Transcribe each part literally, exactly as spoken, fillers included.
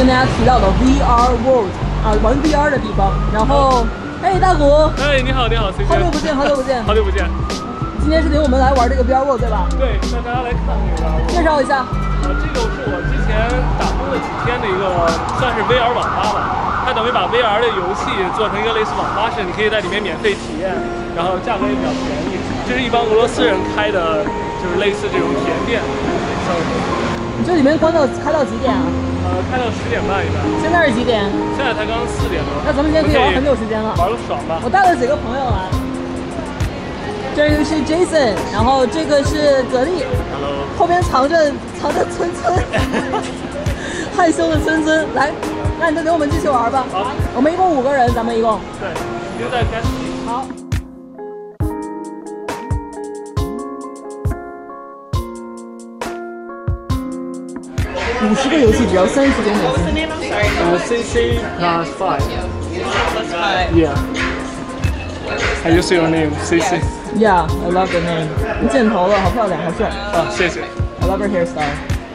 跟大家提到的 V R World 啊，玩 V R 的地方。然后，哎，大谷， 哎，你好，你好，好久不见，好久不见， 好久不见。 今天是领我们来玩这个 V R World 对吧？ 对，让大家来看这个 V R World。 介绍一下。 呃，这个是我之前打工了几天的一个，算是 V R 网吧吧。它等于把 V R 的游戏做成一个类似网吧式，你可以在里面免费体验，然后价格也比较便宜。这是一帮俄罗斯人开的，就是类似这种体验店。 你这里面关到开到几点啊？ 呃，开到十点半一般。 现在是几点？ 现在才刚四点多。 那咱们今天可以玩很久时间了。 玩个爽吧！ 我带了几个朋友来。这个是 Jason， 然后这个是格力。 Hello。 后边藏着藏着村村，害羞的村村。来，那你就领我们继续玩吧。 好。 我们一共五个人，咱们一共。 对，已经在开始。 好。五十个游戏只要三十九美金。 呃 ，C C plus five. Plus five. Yeah. I just see your name, C C. Yeah, I love the name. 你剪头了，好漂亮，好帅。 啊，谢谢。 I love your hairstyle.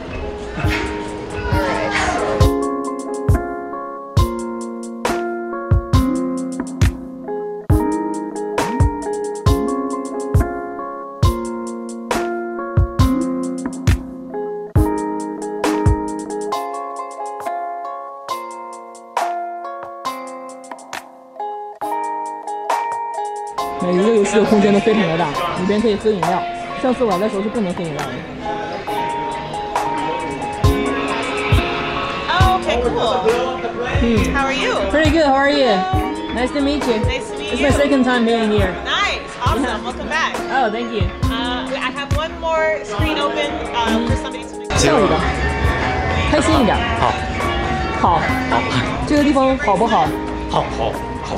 每一个游戏的空间都非常的大，里边可以喝饮料。上次我来的时候是不能喝饮料的。 Oh, okay, cool. Hmm. How are you? Pretty good. How are you? Nice to meet you. Nice to meet It's you. my second time being here. Nice. Awesome. Welcome back. Oh, thank you. Uh, I have one more screen open uh, for somebody to make. 笑一个，开心一点。 好， 好， 好， 这个地方好不好？ 好，好，好。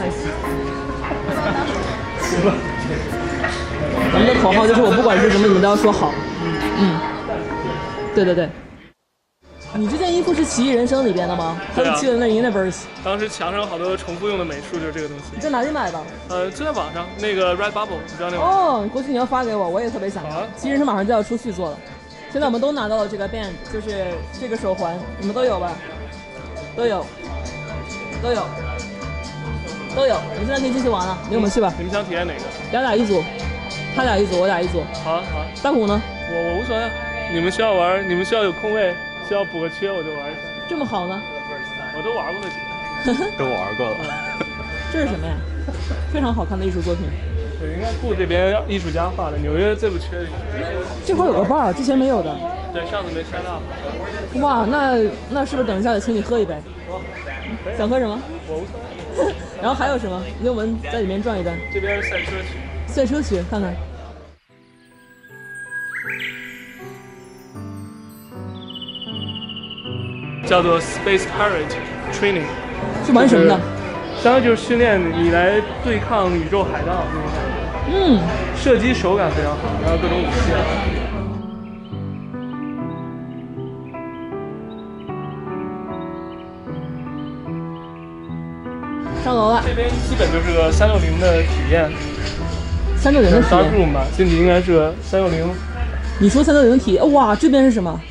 咱们的口号就是我不管是什么，你们都要说好。嗯，对对对。你这件衣服是《奇异人生》里边的吗？还有《奇异人的 Universe》。 当时墙上有好多重复用的美术，就是这个东西。 你在哪里买的？ 呃，就在网上那个 Redbubble，你知道那个？ 哦，过去你要发给我，我也特别想要。《奇异人生》马上就要出续作了。现在我们都拿到了这个 band， 就是这个手环，你们都有吧？都有，都有。都有，我们现在可以继续玩了，领我们去吧。 你们想体验哪个？ 咱俩一组，他俩一组，我俩一组。 好啊好啊。 大虎呢？ 我我无所谓，你们需要玩，你们需要有空位，需要补个缺，我就玩一下。 这么好呢？ 我都玩过了几个。 都玩过了。 这是什么呀？非常好看的艺术作品。 对，应该顾这边艺术家画的，纽约最不缺的。 这会儿有个 bar， 之前没有的。 对，上次没塞到。 哇，那那是不是等一下得请你喝一杯？想喝什么？ 我无所谓。 然后还有什么？领我们在里面转一转。 这边是赛车区。 赛车区，看看。 叫做 Space Pirate Training。 是玩什么的？ 相当于就是训练你来对抗宇宙海盗那种感觉。 嗯。 射击手感非常好，然后各种武器啊。 上楼了。 这边基本就是个三六零的体验。 三六零的体验。 Dark Room 吧，进去应该是个三六零。 你说三六零体验？哇，这边是什么？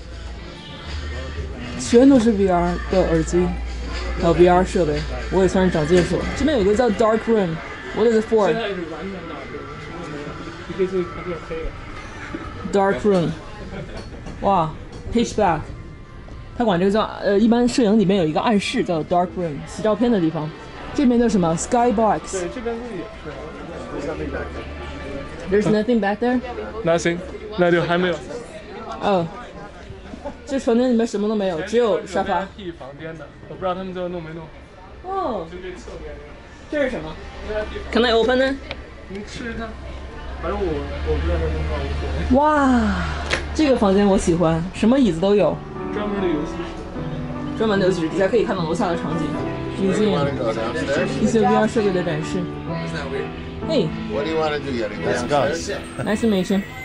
全都是 V R 的耳机，还有 V R 设备，我也算是长见识了。这边有一个叫 Dark Room，What is it for？ 现在是完全 Dark Room，什么都没有，你可以进去看就是黑的。 Dark Room， 哇 ，Pitch Black， 他管这个叫呃，一般摄影里面有一个暗室叫 Dark Room， 洗照片的地方。这边叫什么 ？Skybox。 对，这边估计也是。 There's nothing back there. Nothing， 那就还没有。 哦。这房间里面什么都没有，只有沙发。 V I P 房间的，我不知道他们最后弄没弄。 哦。 就这侧边。 这是什么 ？Can I open it？ 你试试看。反正我我不知道它能不能。 哇，这个房间我喜欢，什么椅子都有。 专门的游戏室。 专门的游戏室，底下可以看到楼下的场景，以及一些 V R 设备的展示。Hey. What do you want to do, Yeti? Let's go. Nice to meet you.